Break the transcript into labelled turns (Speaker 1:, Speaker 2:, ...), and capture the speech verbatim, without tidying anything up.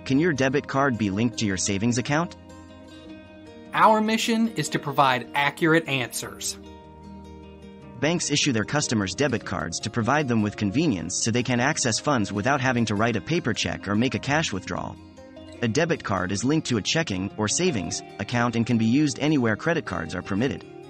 Speaker 1: Can your debit card be linked to your savings account?
Speaker 2: Our mission is to provide accurate answers.
Speaker 1: Banks issue their customers debit cards to provide them with convenience so they can access funds without having to write a paper check or make a cash withdrawal. A debit card is linked to a checking or savings account and can be used anywhere credit cards are permitted.